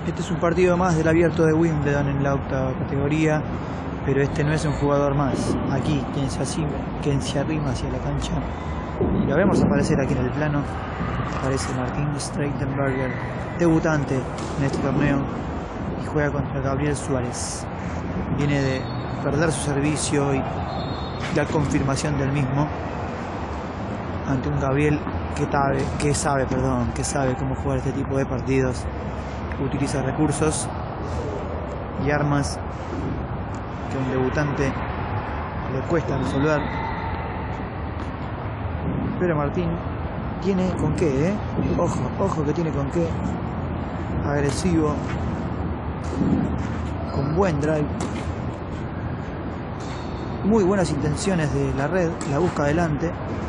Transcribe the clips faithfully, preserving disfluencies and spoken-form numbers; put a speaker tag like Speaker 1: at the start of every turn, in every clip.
Speaker 1: Este es un partido más del abierto de Wimbledon en la octava categoría, pero este no es un jugador más. Aquí, quien se, asima, quien se arrima hacia la cancha, y lo vemos aparecer aquí en el plano, aparece Martín Streitenberger, debutante en este torneo, y juega contra Gabriel Suárez. Viene de perder su servicio y la confirmación del mismo ante un Gabriel que sabe, que sabe, perdón, que sabe cómo jugar este tipo de partidos. Utiliza recursos y armas que a un debutante le cuesta resolver, pero Martín tiene con qué, ¿eh? Ojo, ojo que tiene con qué. Agresivo, con buen drive, muy buenas intenciones de la red, la busca adelante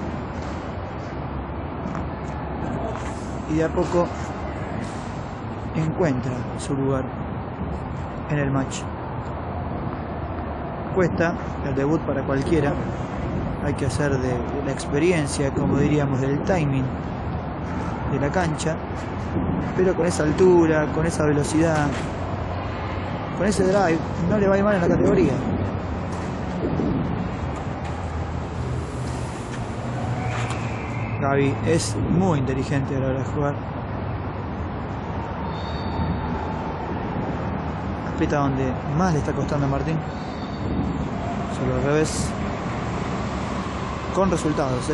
Speaker 1: y de a poco encuentra su lugar en el match. Cuesta el debut para cualquiera, hay que hacer de, de la experiencia, como diríamos, del timing de la cancha, pero con esa altura, con esa velocidad, con ese drive, no le va a ir mal en la categoría. Gaby es muy inteligente a la hora de jugar. Aprieta donde más le está costando a Martín. Solo al revés. Con resultados, ¿eh?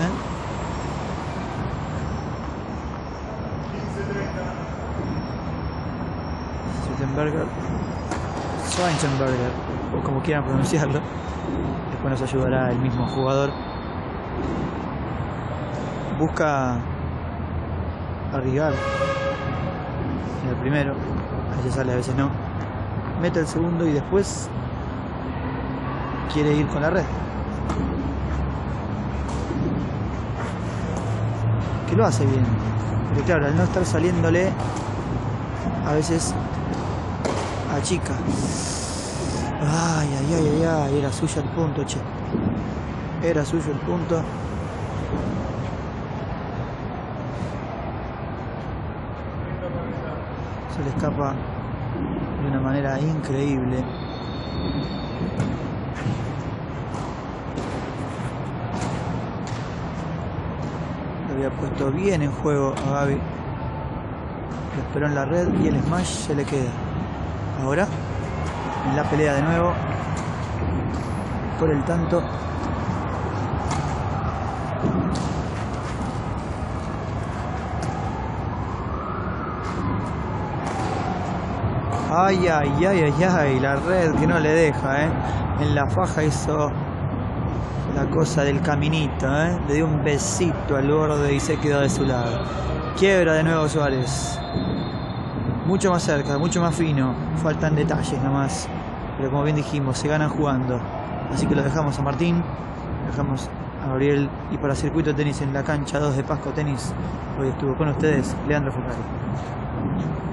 Speaker 1: Streitenberger, Streitenberger, o como quieran pronunciarlo. Después nos ayudará el mismo jugador. Busca arriesgar en el primero, a veces sale, a veces no. Mete el segundo y después quiere ir con la red, que lo hace bien, pero claro, al no estar saliéndole, a veces achica. Ay, ay, ay, ay, ay, era suyo el punto, che. Era suyo el punto. Se le escapa de una manera increíble. Lo había puesto bien en juego a Gaby. Lo esperó en la red y el smash se le queda. Ahora, en la pelea de nuevo, por el tanto. Ay, ay, ay, ay, ay, la red que no le deja, ¿eh? En la faja hizo la cosa del caminito, ¿eh? Le dio un besito al borde y se quedó de su lado. Quiebra de nuevo Suárez. Mucho más cerca, mucho más fino. Faltan detalles nomás. Pero como bien dijimos, se ganan jugando. Así que lo dejamos a Martín, dejamos a Gabriel. Y para Circuito Tenis en la cancha dos de Pasco Tenis, hoy estuvo con ustedes Leandro Ferrari.